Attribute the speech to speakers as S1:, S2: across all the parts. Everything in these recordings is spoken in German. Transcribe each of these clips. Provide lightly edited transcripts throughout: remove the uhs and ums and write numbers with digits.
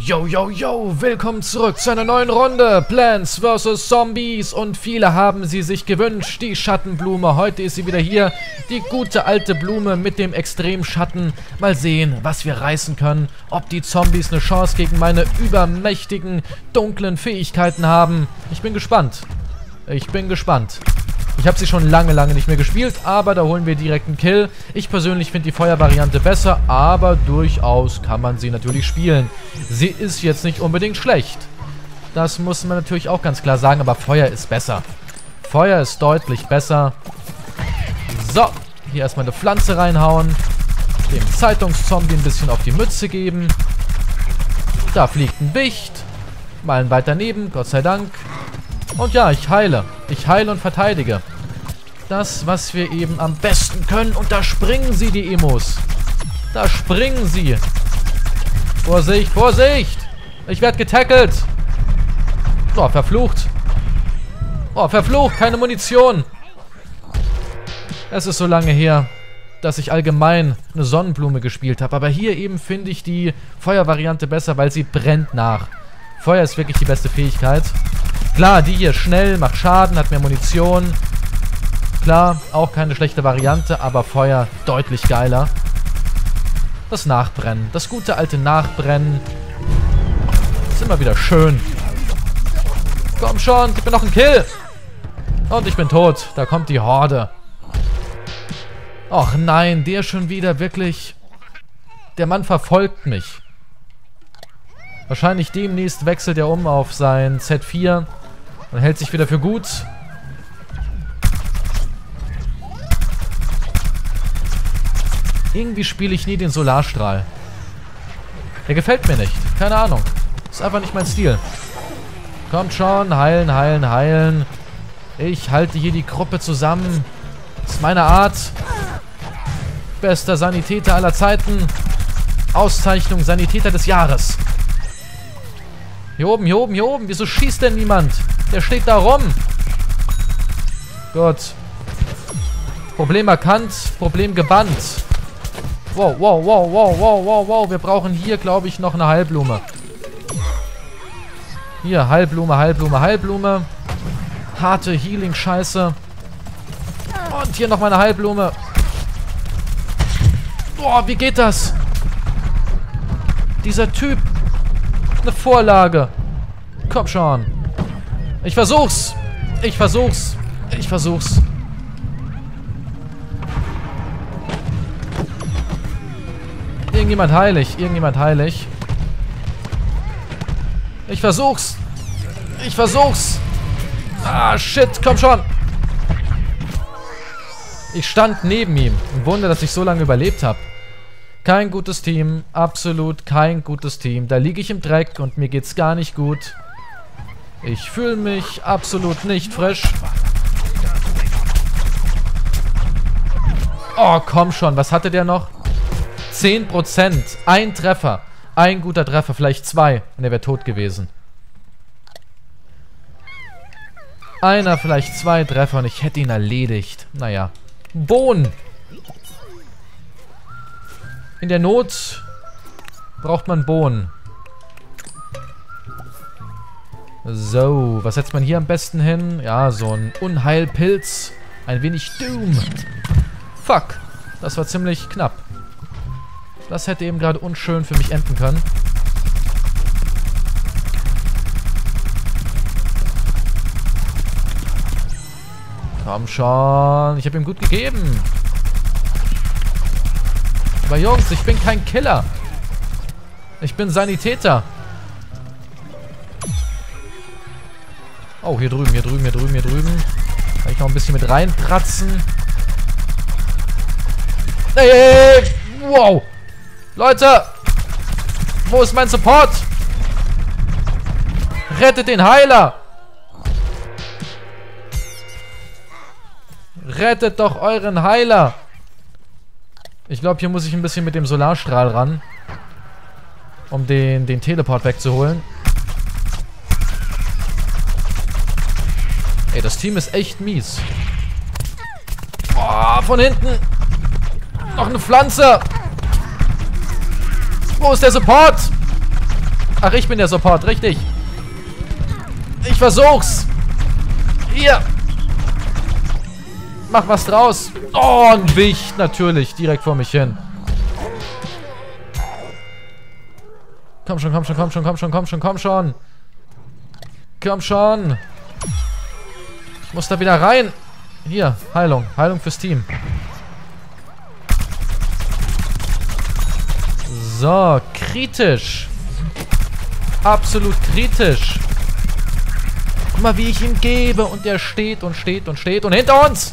S1: Yo, yo, yo, willkommen zurück zu einer neuen Runde Plants vs. Zombies und viele haben sie sich gewünscht, die Schattenblume. Heute ist sie wieder hier, die gute alte Blume mit dem Extremschatten. Mal sehen, was wir reißen können, ob die Zombies eine Chance gegen meine übermächtigen, dunklen Fähigkeiten haben. Ich bin gespannt. Ich bin gespannt. Ich habe sie schon lange nicht mehr gespielt, aber da holen wir direkt einen Kill. Ich persönlich finde die Feuervariante besser, aber durchaus kann man sie natürlich spielen. Sie ist jetzt nicht unbedingt schlecht. Das muss man natürlich auch ganz klar sagen, aber Feuer ist besser. Feuer ist deutlich besser. So, hier erstmal eine Pflanze reinhauen. Dem Zeitungszombie ein bisschen auf die Mütze geben. Da fliegt ein Wicht. Mal ein weiter neben, Gott sei Dank. Und ja, ich heile. Ich heile und verteidige. Das, was wir eben am besten können. Und da springen sie, die Emos. Da springen sie. Vorsicht, Vorsicht. Ich werde getackelt. Oh, verflucht. Oh, verflucht. Keine Munition. Es ist so lange her, dass ich allgemein eine Sonnenblume gespielt habe. Aber hier eben finde ich die Feuervariante besser, weil sie brennt nach. Feuer ist wirklich die beste Fähigkeit. Klar, die hier schnell, macht Schaden, hat mehr Munition. Klar, auch keine schlechte Variante, aber Feuer deutlich geiler. Das Nachbrennen, das gute alte Nachbrennen. Ist immer wieder schön. Komm schon, gib mir noch einen Kill. Und ich bin tot, da kommt die Horde. Och nein, der schon wieder, wirklich. Der Mann verfolgt mich. Wahrscheinlich demnächst wechselt er um auf sein Z4 und hält sich wieder für gut. Irgendwie spiele ich nie den Solarstrahl. Der gefällt mir nicht. Keine Ahnung. Ist einfach nicht mein Stil. Kommt schon. Heilen, heilen, heilen. Ich halte hier die Gruppe zusammen. Ist meine Art. Bester Sanitäter aller Zeiten. Auszeichnung Sanitäter des Jahres. Hier oben, hier oben, hier oben. Wieso schießt denn niemand? Der steht da rum. Gut. Problem erkannt. Problem gebannt. Wow, wow, wow, wow, wow, wow, wow. Wir brauchen hier, glaube ich, noch eine Heilblume. Hier, Heilblume, Heilblume, Heilblume. Harte Healing-Scheiße. Und hier noch mal eine Heilblume. Boah, wie geht das? Dieser Typ. Eine Vorlage. Komm schon. Ich versuch's. Ich versuch's. Ich versuch's. Irgendjemand heilig. Irgendjemand heilig. Ich versuch's. Ich versuch's. Ah, shit. Komm schon. Ich stand neben ihm. Ein Wunder, dass ich so lange überlebt habe. Kein gutes Team. Absolut kein gutes Team. Da liege ich im Dreck und mir geht's gar nicht gut. Ich fühle mich absolut nicht frisch. Oh, komm schon. Was hatte der noch? 10%. Ein Treffer. Ein guter Treffer. Vielleicht zwei. Und er wäre tot gewesen. Einer, vielleicht zwei Treffer und ich hätte ihn erledigt. Naja. Bohnen. In der Not braucht man Bohnen. So, was setzt man hier am besten hin? Ja, so ein Unheilpilz. Ein wenig Doom. Fuck. Das war ziemlich knapp. Das hätte eben gerade unschön für mich enden können. Komm schon. Ich habe ihm gut gegeben. Aber Jungs, ich bin kein Killer. Ich bin Sanitäter. Oh, hier drüben, hier drüben, hier drüben, hier drüben. Kann ich noch ein bisschen mit reinpratzen. Hey, wow. Leute. Wo ist mein Support? Rettet den Heiler. Rettet doch euren Heiler. Ich glaube, hier muss ich ein bisschen mit dem Solarstrahl ran. Um den Teleport wegzuholen. Ey, das Team ist echt mies. Boah, von hinten. Noch eine Pflanze. Wo ist der Support? Ach, ich bin der Support, richtig. Ich versuch's. Hier. Mach was draus. Oh, ein Wicht, natürlich. Direkt vor mich hin. Komm schon, komm schon, komm schon, komm schon, komm schon, komm schon. Komm schon. Ich muss da wieder rein. Hier, Heilung. Heilung fürs Team. So, kritisch. Absolut kritisch. Guck mal, wie ich ihn gebe. Und der steht und steht und steht. Und hinter uns!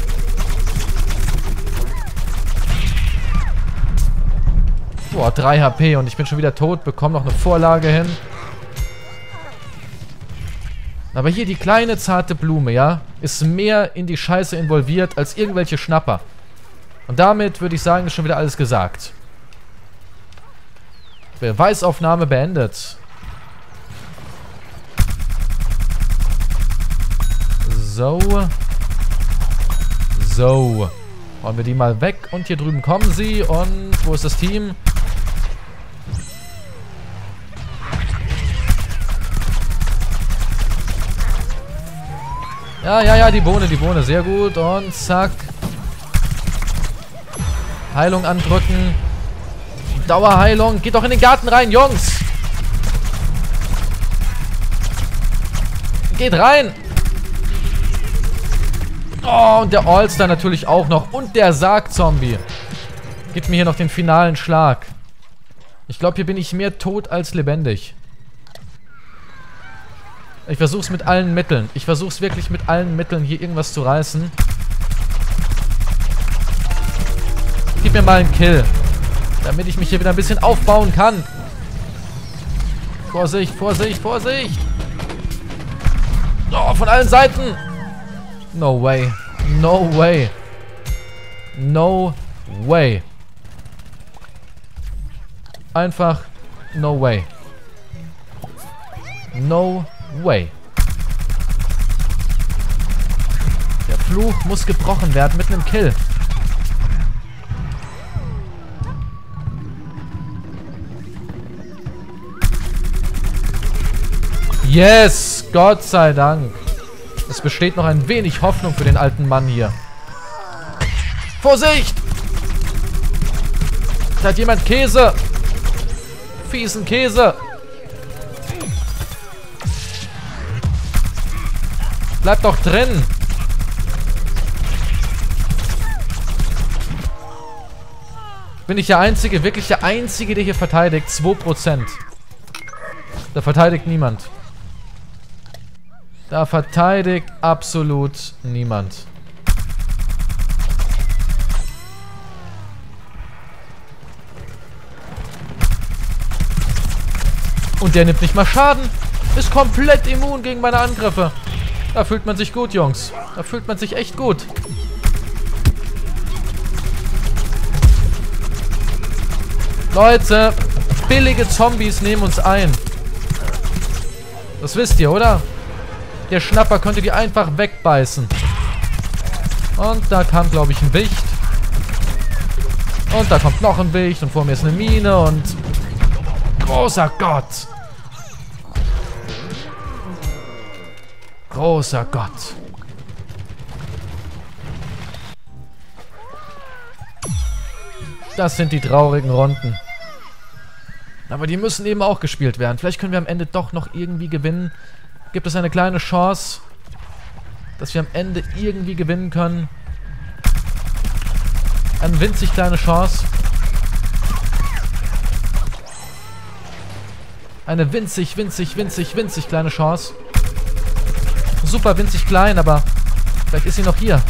S1: Boah, 3 HP und ich bin schon wieder tot. Bekomme noch eine Vorlage hin. Aber hier die kleine, zarte Blume, ja, ist mehr in die Scheiße involviert als irgendwelche Schnapper. Und damit würde ich sagen, ist schon wieder alles gesagt. Beweisaufnahme beendet. So. So. Hauen wir die mal weg. Und hier drüben kommen sie. Und wo ist das Team? Ja, ja, ja, die Bohne, sehr gut. Und zack. Heilung andrücken. Dauerheilung. Geht doch in den Garten rein, Jungs. Geht rein. Oh, und der All-Star natürlich auch noch. Und der Sargzombie. Gibt mir hier noch den finalen Schlag. Ich glaube, hier bin ich mehr tot als lebendig. Ich versuch's mit allen Mitteln. Ich versuch's wirklich mit allen Mitteln, hier irgendwas zu reißen. Gib mir mal einen Kill. Damit ich mich hier wieder ein bisschen aufbauen kann. Vorsicht, Vorsicht, Vorsicht. Oh, von allen Seiten. No way. No way. No way. Einfach no way. No way. Der Fluch muss gebrochen werden mit einem Kill. Yes! Gott sei Dank. Es besteht noch ein wenig Hoffnung für den alten Mann hier. Vorsicht! Da hat jemand Käse. Fiesen Käse. Bleib doch drin. Bin ich der Einzige, wirklich der Einzige, der hier verteidigt? 2%. Da verteidigt niemand. Da verteidigt absolut niemand. Und der nimmt nicht mal Schaden. Ist komplett immun gegen meine Angriffe. Da fühlt man sich gut, Jungs. Da fühlt man sich echt gut. Leute, billige Zombies nehmen uns ein. Das wisst ihr, oder? Der Schnapper könnte die einfach wegbeißen. Und da kam, glaube ich, ein Wicht. Und da kommt noch ein Wicht. Und vor mir ist eine Mine und... Großer Gott! Großer Gott! Das sind die traurigen Runden. Aber die müssen eben auch gespielt werden. Vielleicht können wir am Ende doch noch irgendwie gewinnen. Gibt es eine kleine Chance, dass wir am Ende irgendwie gewinnen können? Eine winzig kleine Chance. Eine winzig, winzig, winzig, winzig kleine Chance. Super winzig klein, aber vielleicht ist sie noch hier.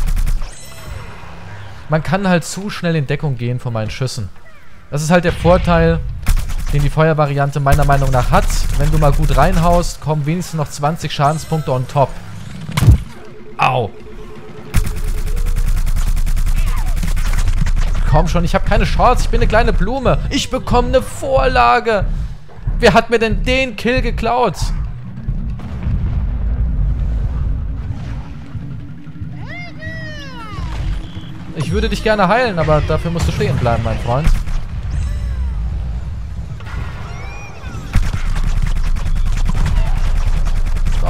S1: Man kann halt zu schnell in Deckung gehen von meinen Schüssen. Das ist halt der Vorteil, den die Feuervariante meiner Meinung nach hat. Wenn du mal gut reinhaust, kommen wenigstens noch 20 Schadenspunkte on top. Au. Komm schon, ich habe keine Chance. Ich bin eine kleine Blume. Ich bekomme eine Vorlage. Wer hat mir denn den Kill geklaut? Ich würde dich gerne heilen, aber dafür musst du stehen bleiben, mein Freund.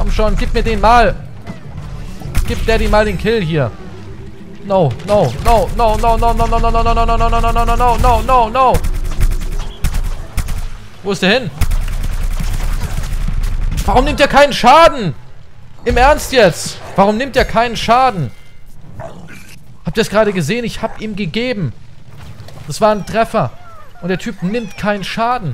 S1: Komm schon, gib mir den mal. Gib Daddy mal den Kill hier. No, no, no, no, no, no, no, no, no, no, no, no, no, no, no, no, no, no, no, no. Wo ist der hin? Warum nimmt er keinen Schaden? Im Ernst jetzt? Warum nimmt er keinen Schaden? Habt ihr es gerade gesehen? Ich hab ihm gegeben. Das war ein Treffer. Und der Typ nimmt keinen Schaden.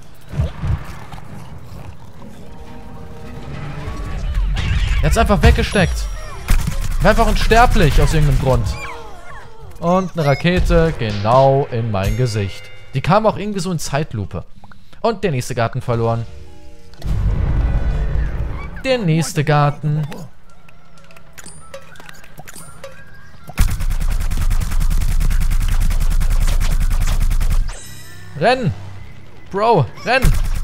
S1: Er hat's einfach weggesteckt. War einfach unsterblich aus irgendeinem Grund. Und eine Rakete genau in mein Gesicht. Die kam auch irgendwie so in Zeitlupe. Und der nächste Garten verloren. Der nächste Garten. Renn! Bro, renn!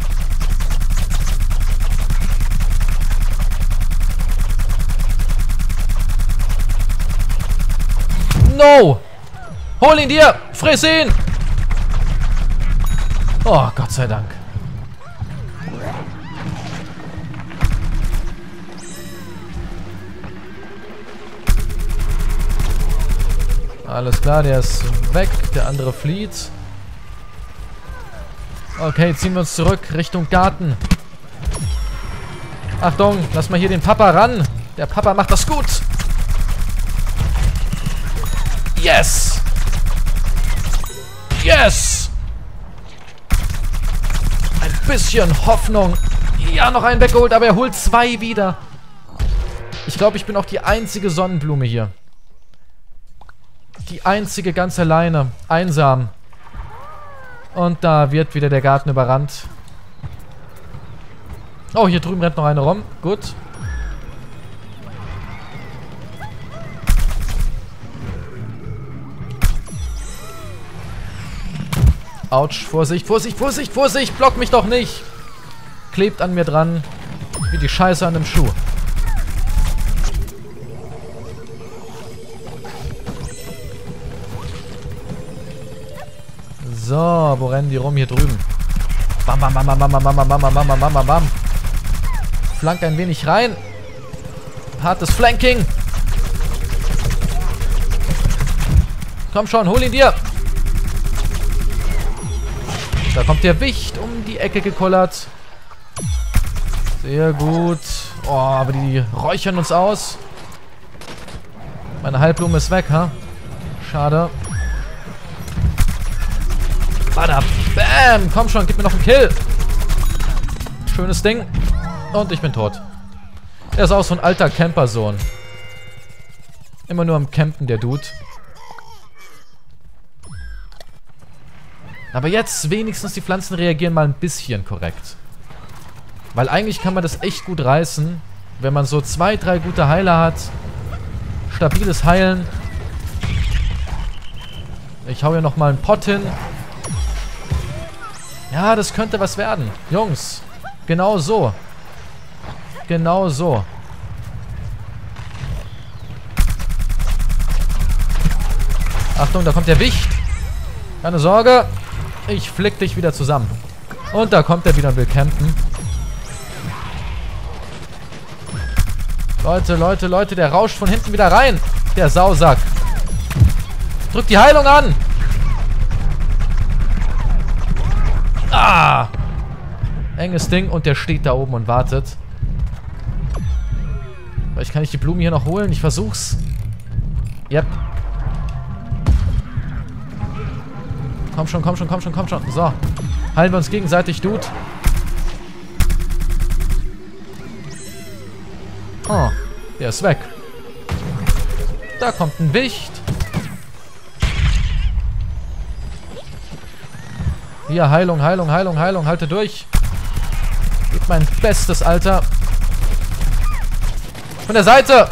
S1: No! Hol ihn dir! Friss ihn! Oh, Gott sei Dank. Alles klar, der ist weg. Der andere flieht. Okay, ziehen wir uns zurück Richtung Garten. Achtung, lass mal hier den Papa ran. Der Papa macht das gut. Yes! Yes! Ein bisschen Hoffnung. Ja, noch einen weggeholt, aber er holt 2 wieder. Ich glaube, ich bin auch die einzige Sonnenblume hier. Die einzige ganz alleine. Einsam. Und da wird wieder der Garten überrannt. Oh, hier drüben rennt noch eine rum. Gut. Autsch, Vorsicht, Vorsicht, Vorsicht, Vorsicht! Block mich doch nicht! Klebt an mir dran. Wie die Scheiße an einem Schuh. So, wo rennen die rum? Hier drüben. Bam, bam, bam, bam, bam, bam, bam, bam, bam, bam, bam, bam, bam. Flank ein wenig rein. Hartes Flanking. Komm schon, hol ihn dir. Da kommt der Wicht um die Ecke gekullert. Sehr gut. Oh, aber die räuchern uns aus. Meine Heilblume ist weg, ha? Schade. Bada, bam! Komm schon, gib mir noch einen Kill. Schönes Ding. Und ich bin tot. Er ist auch so ein alter Campersohn. Immer nur am Campen, der Dude. Aber jetzt wenigstens die Pflanzen reagieren mal ein bisschen korrekt. Weil eigentlich kann man das echt gut reißen, wenn man so 2, 3 gute Heiler hat. Stabiles Heilen. Ich hau hier nochmal einen Pott hin. Ja, das könnte was werden. Jungs, genau so. Genau so. Achtung, da kommt der Wicht. Keine Sorge. Ich flick dich wieder zusammen. Und da kommt er wieder und will campen. Leute, Leute, Leute, der rauscht von hinten wieder rein. Der Sausack. Drückt die Heilung an. Ah! Enges Ding und der steht da oben und wartet. Vielleicht kann ich die Blume hier noch holen. Ich versuch's. Yep. Komm schon, komm schon, komm schon, komm schon. So. Heilen wir uns gegenseitig, Dude. Oh, der ist weg. Da kommt ein Wicht. Hier, Heilung, Heilung, Heilung, Heilung. Halte durch. Gib mein Bestes, Alter. Von der Seite.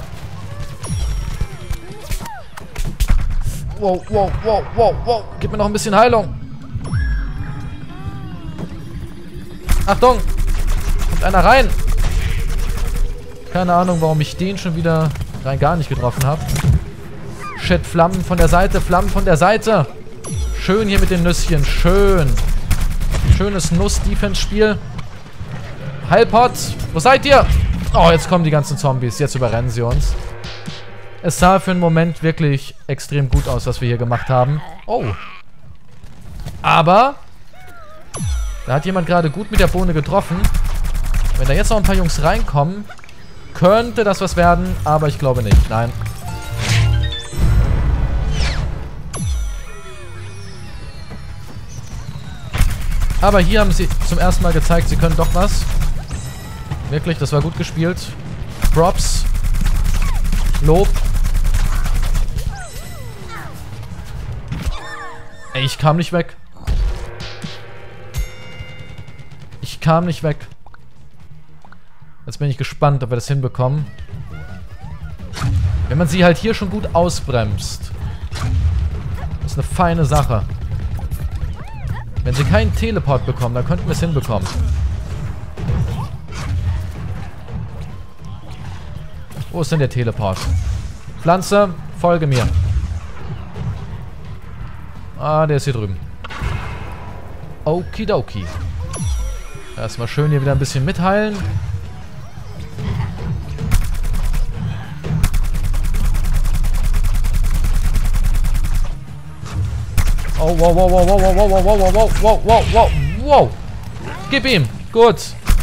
S1: Wow, wow, wow, wow, wow. Gib mir noch ein bisschen Heilung. Achtung. Kommt einer rein. Keine Ahnung, warum ich den schon wieder rein gar nicht getroffen habe. Shit, Flammen von der Seite, Flammen von der Seite. Schön hier mit den Nüsschen, schön. Schönes Nuss-Defense-Spiel. Heilpot, wo seid ihr? Oh, jetzt kommen die ganzen Zombies. Jetzt überrennen sie uns. Es sah für einen Moment wirklich extrem gut aus, was wir hier gemacht haben. Oh. Aber da hat jemand gerade gut mit der Bohne getroffen. Wenn da jetzt noch ein paar Jungs reinkommen, könnte das was werden, aber ich glaube nicht. Nein. Aber hier haben sie zum ersten Mal gezeigt, sie können doch was. Wirklich, das war gut gespielt. Props. Lob. Ey, ich kam nicht weg. Ich kam nicht weg. Jetzt bin ich gespannt, ob wir das hinbekommen. Wenn man sie halt hier schon gut ausbremst. Das ist eine feine Sache. Wenn sie keinen Teleport bekommen, dann könnten wir es hinbekommen. Wo ist denn der Teleport? Pflanze, folge mir. Ah, der ist hier drüben. Okidoki. Erstmal schön hier wieder ein bisschen mitheilen. Oh, wow, wow, wow, wow, wow, wow, wow, wow, wow, wow, wow, wow, wow. Gib ihm. Gut.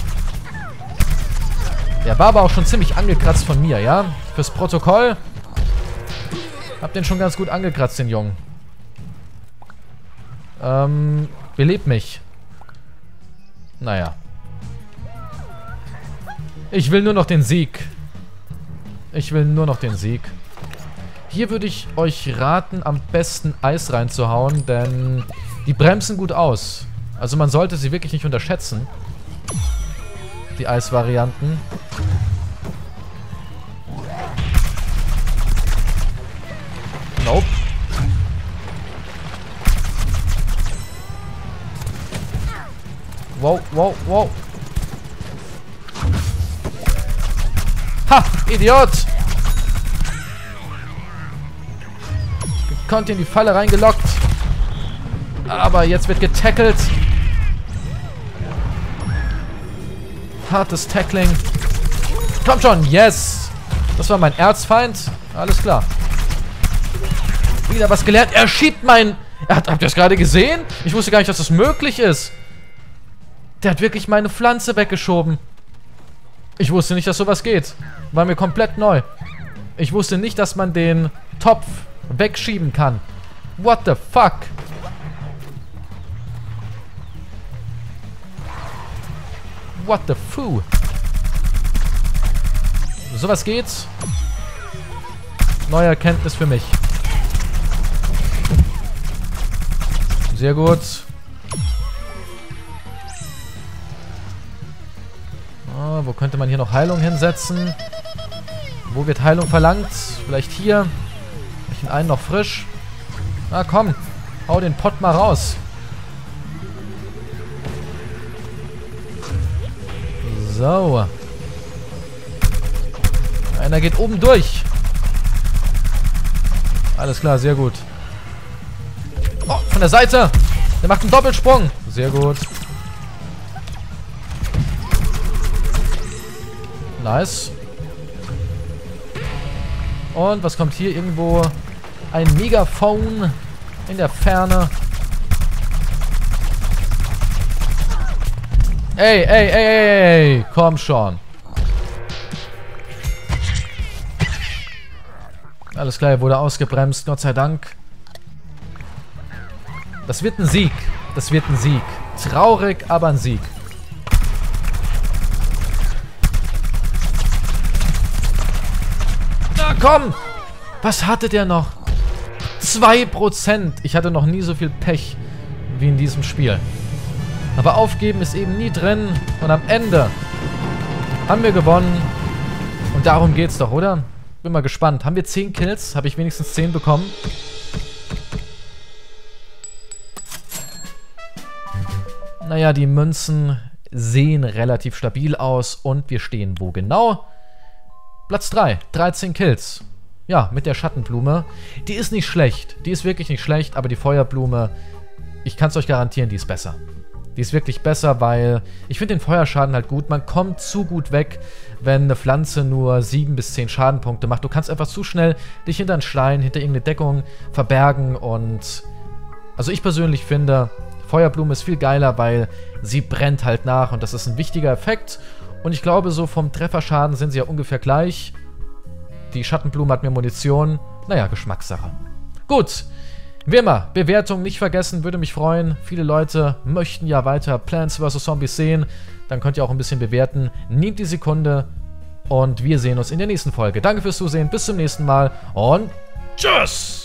S1: Der war aber auch schon ziemlich angekratzt von mir, ja? Fürs Protokoll. Hab den schon ganz gut angekratzt, den Jungen. Belebt mich. Naja. Ich will nur noch den Sieg. Ich will nur noch den Sieg. Hier würde ich euch raten, am besten Eis reinzuhauen, denn die bremsen gut aus. Also man sollte sie wirklich nicht unterschätzen. Die Eisvarianten. Nope. Wow, wow, wow. Ha! Idiot! Gekonnt in die Falle reingelockt. Aber jetzt wird getackelt. Hartes Tackling. Kommt schon, yes! Das war mein Erzfeind. Alles klar. Wieder was gelernt. Er schiebt meinen... Habt ihr das gerade gesehen? Ich wusste gar nicht, dass das möglich ist. Der hat wirklich meine Pflanze weggeschoben. Ich wusste nicht, dass sowas geht. War mir komplett neu. Ich wusste nicht, dass man den Topf wegschieben kann. What the fuck? What the fu? Sowas geht's. Neue Erkenntnis für mich. Sehr gut. Oh, wo könnte man hier noch Heilung hinsetzen? Wo wird Heilung verlangt? Vielleicht hier. Ich den einen noch frisch. Na komm. Hau den Pott mal raus. So. Einer geht oben durch. Alles klar, sehr gut. Oh, von der Seite. Der macht einen Doppelsprung. Sehr gut. Nice. Und was kommt hier? Irgendwo ein Megafon in der Ferne. Ey, ey, ey, ey, komm schon. Alles klar, er wurde ausgebremst, Gott sei Dank. Das wird ein Sieg. Das wird ein Sieg. Traurig, aber ein Sieg. Na komm! Was hatte der noch? 2%. Ich hatte noch nie so viel Pech wie in diesem Spiel. Aber aufgeben ist eben nie drin. Und am Ende haben wir gewonnen. Und darum geht's doch, oder? Bin mal gespannt. Haben wir 10 Kills? Habe ich wenigstens 10 bekommen? Naja, die Münzen sehen relativ stabil aus. Und wir stehen wo genau? Platz 3. 13 Kills. Ja, mit der Schattenblume. Die ist nicht schlecht. Die ist wirklich nicht schlecht. Aber die Feuerblume, ich kann es euch garantieren, die ist besser. Die ist wirklich besser, weil ich finde den Feuerschaden halt gut. Man kommt zu gut weg, wenn eine Pflanze nur 7 bis 10 Schadenpunkte macht. Du kannst einfach zu schnell dich hinter einen Stein, hinter irgendeine Deckung verbergen und... Also ich persönlich finde, Feuerblume ist viel geiler, weil sie brennt halt nach und das ist ein wichtiger Effekt. Und ich glaube, so vom Trefferschaden sind sie ja ungefähr gleich. Die Schattenblume hat mehr Munition. Naja, Geschmackssache. Gut. Wie immer, Bewertung nicht vergessen, würde mich freuen. Viele Leute möchten ja weiter Plants vs. Zombies sehen. Dann könnt ihr auch ein bisschen bewerten. Nehmt die Sekunde und wir sehen uns in der nächsten Folge. Danke fürs Zusehen, bis zum nächsten Mal und tschüss!